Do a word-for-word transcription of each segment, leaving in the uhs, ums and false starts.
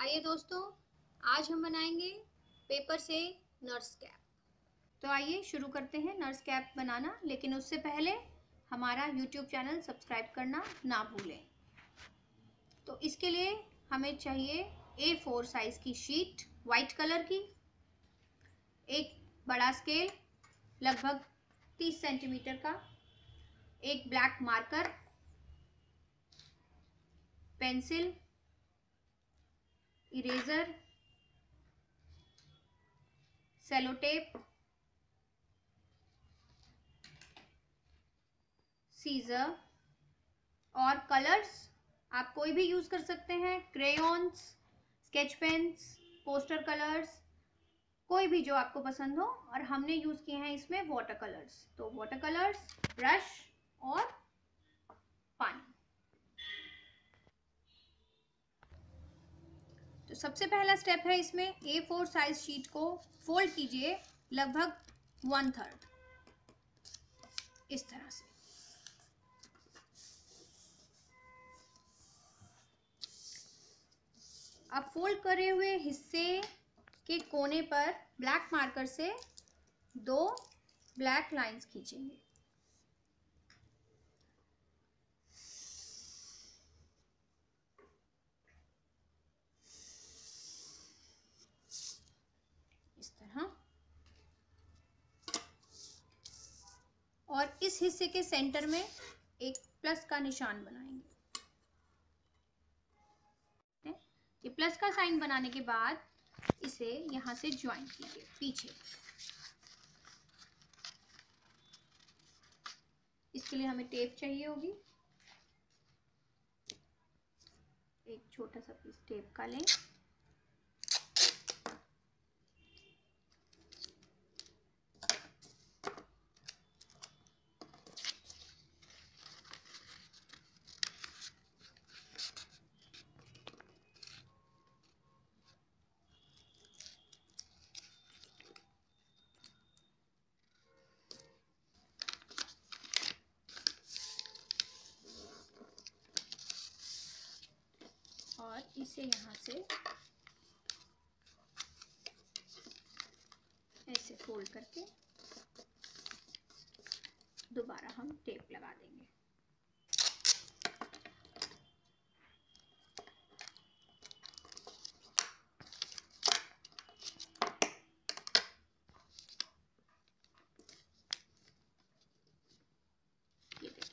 आइए दोस्तों, आज हम बनाएंगे पेपर से नर्स कैप। तो आइए शुरू करते हैं नर्स कैप बनाना, लेकिन उससे पहले हमारा यूट्यूब चैनल सब्सक्राइब करना ना भूलें। तो इसके लिए हमें चाहिए ए फोर साइज की शीट वाइट कलर की, एक बड़ा स्केल लगभग तीस सेंटीमीटर का, एक black marker, pencil, eraser, cello tape, scissor और कलर्स आप कोई भी यूज कर सकते हैं। Crayons, sketch pens, poster colours, कोई भी जो आपको पसंद हो। और हमने यूज किए हैं इसमें वाटर कलर्स, तो वाटर कलर्स, ब्रश और पानी। तो सबसे पहला स्टेप है इसमें ए फोर साइज शीट को फोल्ड कीजिए लगभग वन थर्ड इस तरह से। अब फोल्ड करे हुए हिस्से के कोने पर ब्लैक मार्कर से दो ब्लैक लाइंस खींचेंगे। इस तरह। और इस हिस्से के सेंटर में एक प्लस का निशान बनाएंगे। ये प्लस का साइन बनाने के बाद इसे यहां से ज्वाइन कीजिए पीछे। इसके लिए हमें टेप चाहिए होगी। एक छोटा सा पीस टेप का लें। और इसे यहाँ से ऐसे फोल्ड करके दोबारा हम टेप लगा देंगे। ये देखिए।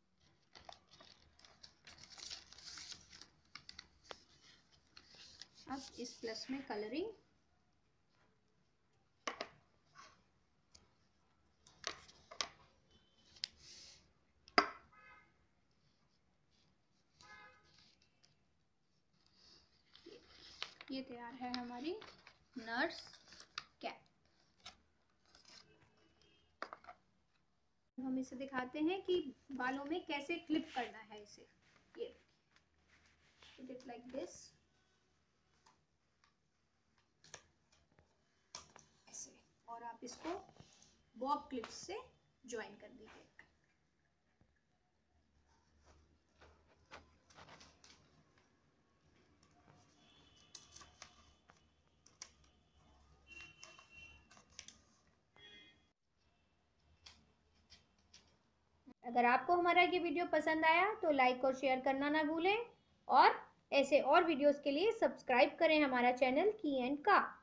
अब इस प्लस में कलरिंग, ये तैयार है हमारी नर्स कैप। हम इसे दिखाते हैं कि बालों में कैसे क्लिप करना है इसे। ये इट लाइक दिस, ऐसे। और आप इसको बॉब क्लिप्स से ज्वाइन कर दीजिए। अगर आपको हमारा ये वीडियो पसंद आया तो लाइक और शेयर करना ना भूलें, और ऐसे और वीडियोस के लिए सब्सक्राइब करें हमारा चैनल की एंड का।